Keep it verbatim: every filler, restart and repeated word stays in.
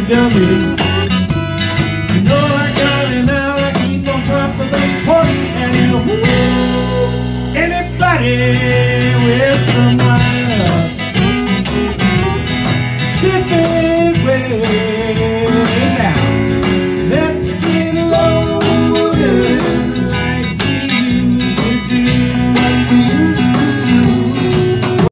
W. You know I got it now, I keep on top of the point. And woo, anybody with some